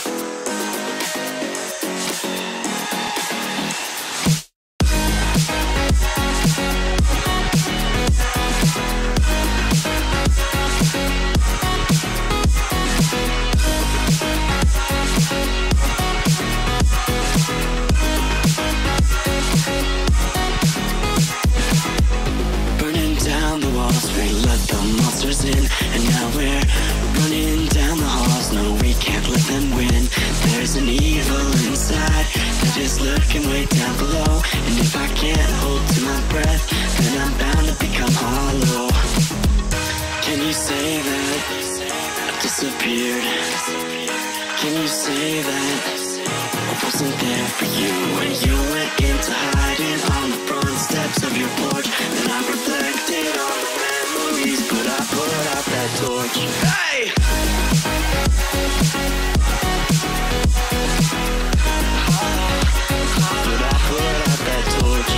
And now we're running down the halls. No, we can't let them win. There's an evil inside that is lurking way down below. And if I can't hold to my breath, then I'm bound to become hollow. Can you say that I disappeared? Can you say that I wasn't there for you when you went into hiding on the front steps of your porch? Then I reflected on the memories, but I put out that torch. Hey! But I put out that torch.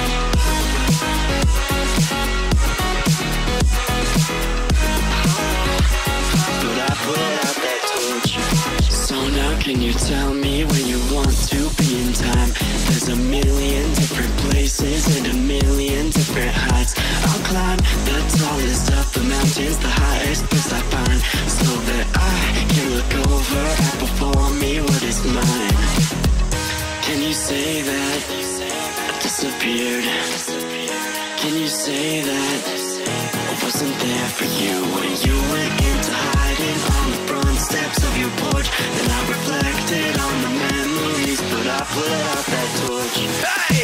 But I put out that torch. So now can you tell me where you want to be in time? There's a million different places and a million different heights. I'll climb the tallest of the mountains, the highest place I find, so that I can look over at before me what is mine. Can you say that I disappeared? Can you say that I wasn't there for you when you went into hiding on the front steps of your porch? Then I reflected on the memories, but I put out that torch. Hey!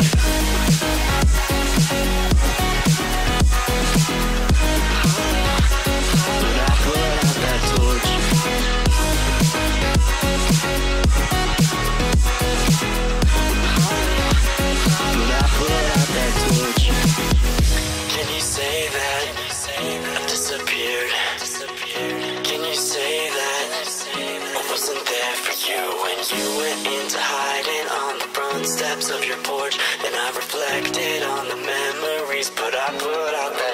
But I put out that torch. But I put out that torch. Can you say that I disappeared? Can you say that I wasn't there for you when you went into hiding on the front steps of your porch? Then I reflected on the memories, but I put out that